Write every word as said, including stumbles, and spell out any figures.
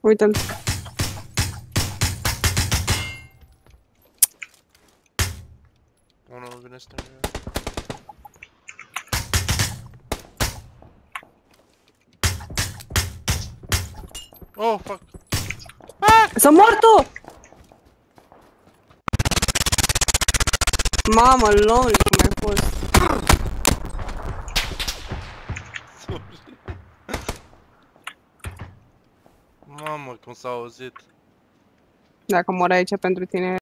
Uite-l. Unul vine stânga. Oh, fuck! S-a mort tu! Mamă, lonely cum ai fost. Sorry. Mamă, cum s-a auzit. Dacă mor aici pentru tine